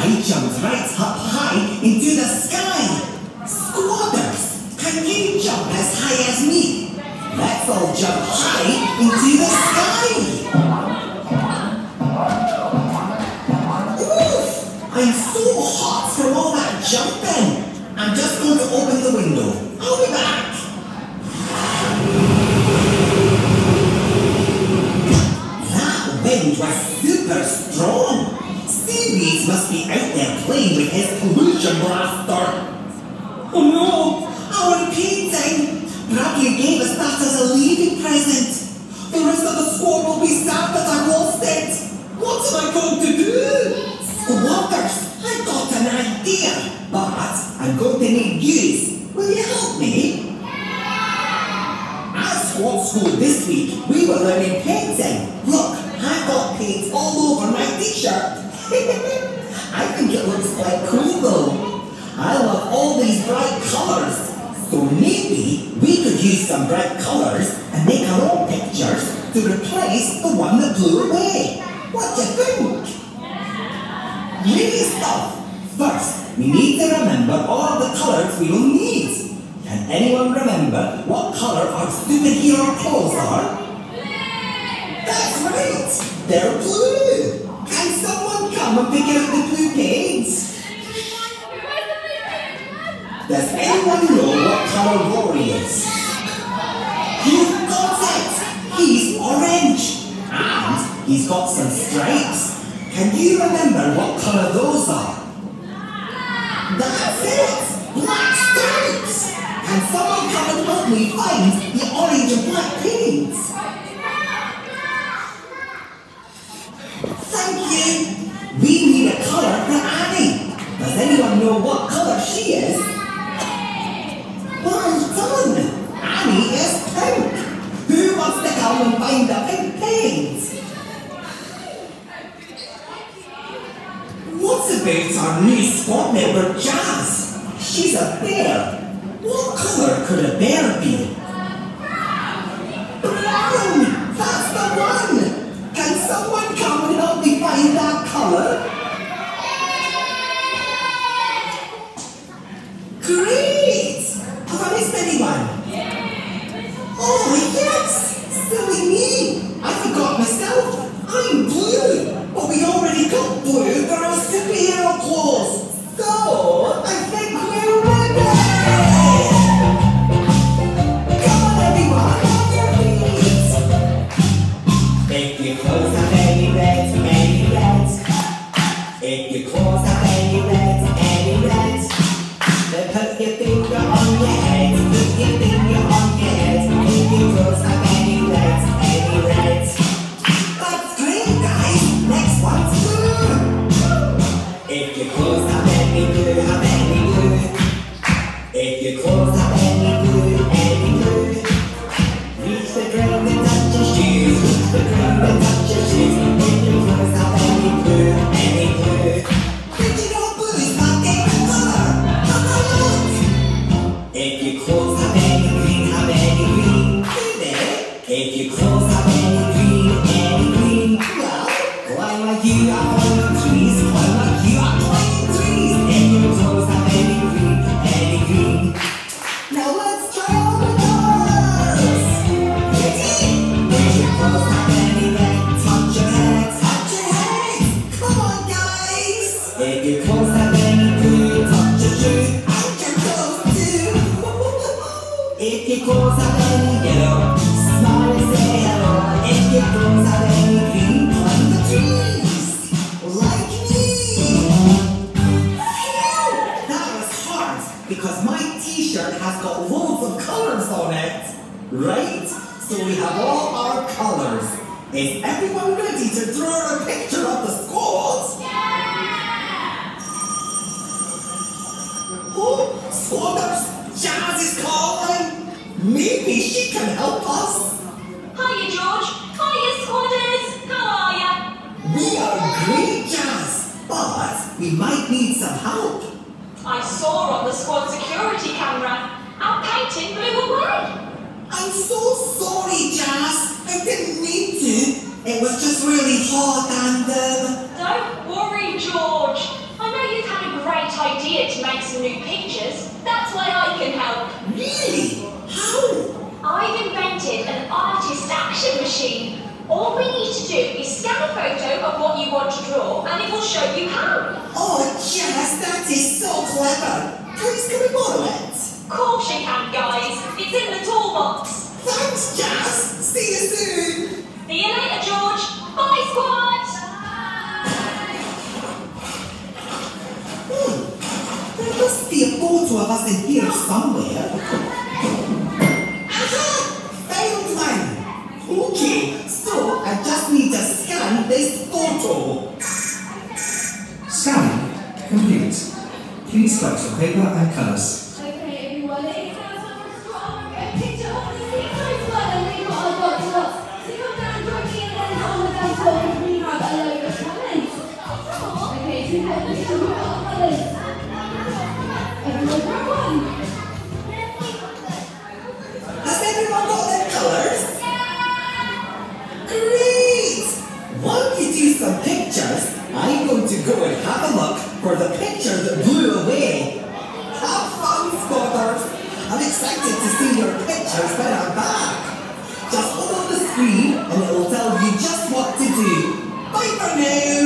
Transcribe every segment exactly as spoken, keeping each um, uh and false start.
I jumped right up high into the sky. Squatters, can you jump as high as me? Let's all jump high into the sky. Oof! I'm so hot from all that jumping. I'm just going to open the window. I'll be back. That wind was super strong. Seaweeds must be out there playing with his pollution blaster. Oh no! Our painting! Bradley gave us that as a leaving present. The rest of the squad will be sad that I lost it. What am I going to do? Squatters, I've got an idea, but I'm going to need you. Will you help me? At squad school this week, we were learning painting. Look, I've got paint all over my t-shirt. I think it looks quite cool though. I love all these bright colours. So maybe we could use some bright colours and make our own pictures to replace the one that blew away. What do you think? Really stuff. First, we need to remember all the colours we will need. Can anyone remember what colour our superhero clothes are? That's right! They're blue! Can someone come and pick out the blue paints? Does anyone know what colour Rory is? You've got it! He's orange! And he's got some stripes. Can you remember what colour those are? That's it! Black stripes! Can someone come and help me find the orange and black paints? Thank you! We need a colour for Annie. Does anyone know what colour she is? Well done! Annie is pink! Who wants to come and find the pink paint? What about our new squad member Jazz? She's a bear. What colour could a bear be? Brown! That's the one! Can someone come and help me find that colour? Great! Have I missed anyone? Oh yes! Silly me! I forgot myself! I'm blue! But we already got blue for our superhero clothes! So, I think we're ready! Come on everyone, on your feet! If your clothes have any red, any red. If your clothes have any red, any red. Then put your finger on your head, put your finger on your head. If your clothes have any red, any red. That's great guys! Next one's blue! If your clothes have any blue, have any blue. If your clothes have any blue, any blue. Reach the ground and touch your shoes, reach the ground and touch your shoes. If your clothes have any blue, any blue. Did you know blue is my favorite colour? Have a look! If your clothes have any green, have any green. Do they? If your clothes have any green, any green. Well, climb like you are climbing trees, climb like you are climbing trees. If your clothes have any green, any green. Now let's try all the colours. Ready? If your clothes have any red, touch your head, touch your head. Come on guys. If your clothes have any blue, touch your shoe, and your clothes too. If your clothes have any yellow, smile and say hello. If your clothes have any green, climb the trees. Like me. Phew! That was hard because my t-shirt has got loads of colours on it. Right? So we have all our colours. Is everyone ready to draw a picture of the squad? Yeah! Oh, squatters! Jazz is calling! Maybe she can help us! Hiya George! Hiya squatters! How are ya? We are great, Jazz! But we might need some help. I saw on the squad security camera. Our painting blew away. I'm so sorry, Jazz. I didn't mean to. It was just really hot and um... Don't worry, George. I know make some new pictures. That's why I can help. Really? How? I've invented an artist action machine. All we need to do is scan a photo of what you want to draw and it will show you how. Oh, yes, that is so clever. Please, can we borrow it? Of course you can, guys. It's in the toolbox. Thanks, Jazz. See you soon. See you later, George. Bye, squad. Hmm. There must be a photo of us in here somewhere. Aha! Found one. Okay, so I just need to scan this photo. Scanning complete. Please select your paper and colours. Okay, everyone, it's now time for us to draw a picture of the Seaside squad and we've got our box lots. So come down, join me, and then on the down top, we have a load of colours. Okay, so we've got the picture, we've got our colours. Everyone grab one. Has everyone got their colours? Great! While you do some pictures, I'm going to go and have a look for the picture that blew away. Have fun, spotters! I'm excited to see your pictures when I'm back. Just hold on the screen and it will tell you just what to do. Bye for now!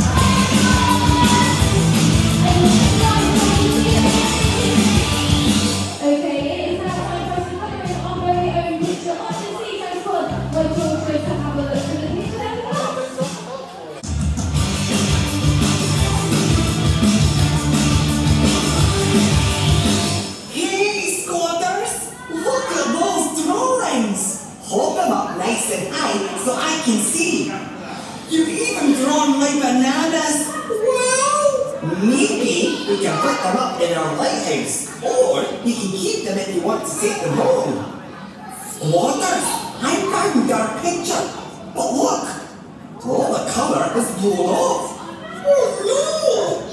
Okay, it is now time for us to colour in our very own picture of the Seaside squad. We're going to have a look at the picture that we got. Hey, squatters! Look at those drawings! Hold them up nice and high so I can see. You've even drawn my bananas! Wow! Maybe we can put them up in our lighthouse, or you can keep them if you want to take them home. Squatters, I found our picture, but look! All the colour is blown off. Oh no!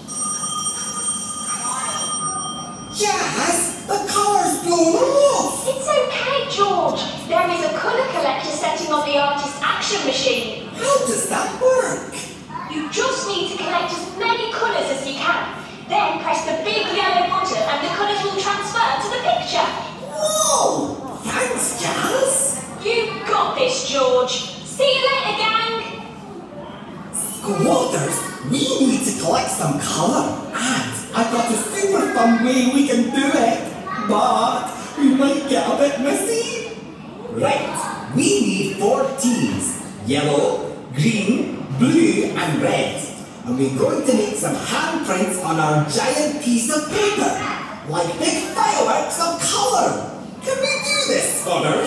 Jazz, the colour's blown off! It's okay, George. There is a colour collector setting on the artist action machine. How does that work? You just need to collect as many colours as you can. Then press the big yellow button and the colours will transfer to the picture. Whoa! Thanks, Jazz! You got this, George. See you later, gang. Squatters, we need to collect some colour, and I've got a super fun way we can do it, but we might get a bit messy. Right, we need four teams, yellow, green, blue and red, and we're going to make some handprints on our giant piece of paper, like big fireworks of colour. Can we do this, squatters?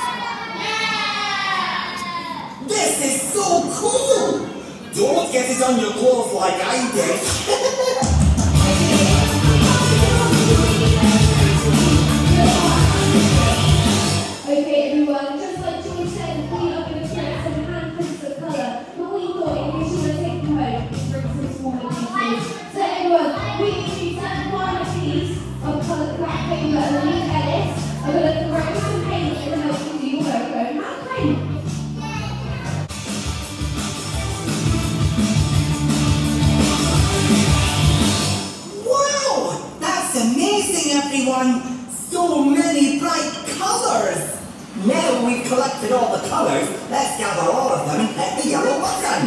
This is so cool! Don't get it on your clothes like I did. Okay, everyone, just like George said, we are going to create some handprints of colour, but we thought in case you want to take them home, bring some smaller pieces. So everyone, we need to send one piece of coloured black paper and then leave Ellis. I'm going to throw some paint and help you do your very own handprint. Wow! That's amazing, everyone! So many bright colours! Now we've collected all the colours, let's gather all of them and hit the yellow button!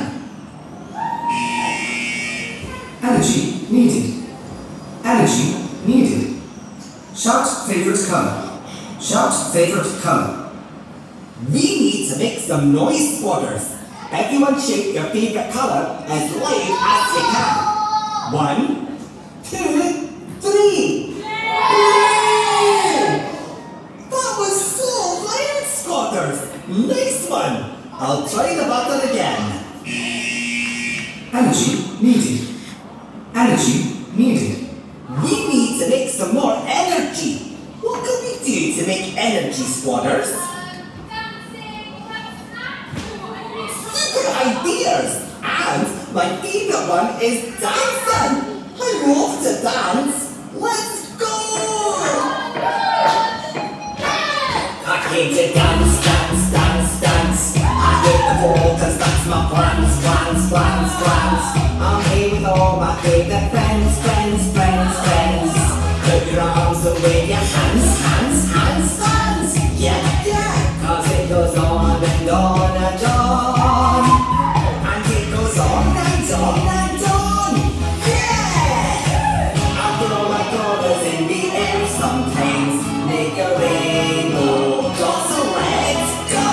Energy needed. Energy needed. Shout favourite colour. Shout favourite colour. We need to make some noise, squatters. Everyone shout your favourite colour as loud as you can. One, two, three! Blue! That was so loud, squatters! Nice one! I'll try the button again. Energy needed. Energy needed. We need to make some more energy. What can we do to make energy, squatters? Super ideas! And my favourite one is dancing! I love to dance! Let's go! I came to dance, dance, dance, dance. I hit the ball 'cause that's That's my plans, plans, plans, plans. I'm here with all my favorite friends, friends, friends, friends. Put your arms and wave your hands, hands, hands, hands. Yeah, yeah. Cause it goes on and on and on. And it goes on and on and on. Yeah! I throw my colours in the air sometimes. Make a rainbow, so let's go!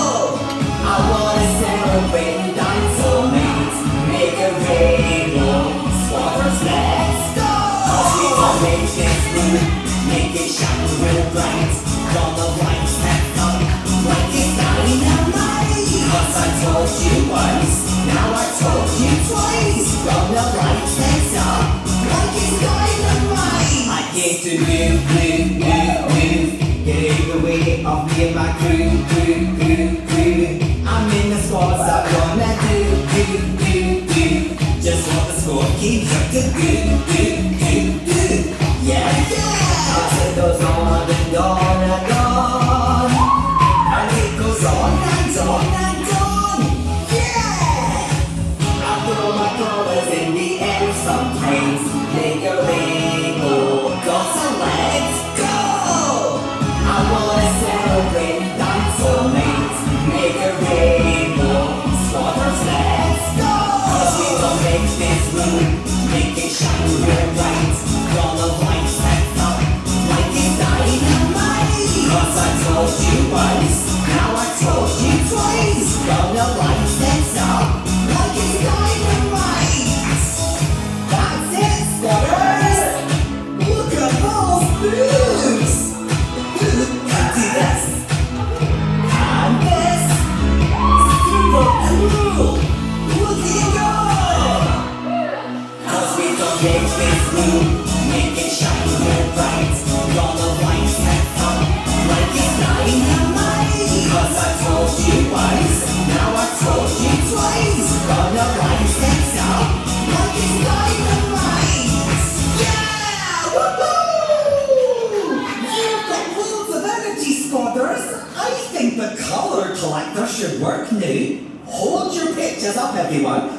I wanna celebrate and dance all night. Make a rainbow, squatters, let's go! Cause we gon' make this room, make it shine real bright. Gonna light that up like it's dynamite. Cause I told you once, now I told you twice. Gonna light this up like it's dynamite. I came to move, move, move, move. Get out the way of me and my crew, crew, crew, crew. I'm in the squads, I'm gonna do, do, do, do. Just what the score keeps up to do, do, do, do. Yeah, yeah. Cause it goes on and on and on. And it goes on and on and on. Yeah. I throw my colours in the air sometimes. Make a rainbow, so let's go. I wanna celebrate and dance all night. Make a rainbow, squatters, let's go. Cause we gon' make this room, make it shine real bright. Gonna light that up like it's dynamite. Cause I told you once, now I told you twice. Gonna light this up like it's dynamite. That's it, squatters. Look at those boobs. Who can do this? And this. Super cool. Look at you go. Cause we gon' make this room, make it shine real bright. Gonna light that up like it's dynamite. Cause I told you once, now I told you twice. Gonna light this up like it's dynamite. Yeah! Woohoo! You've got loads of energy, squatters. I think the colour collector should work now. Hold your pictures up, everyone,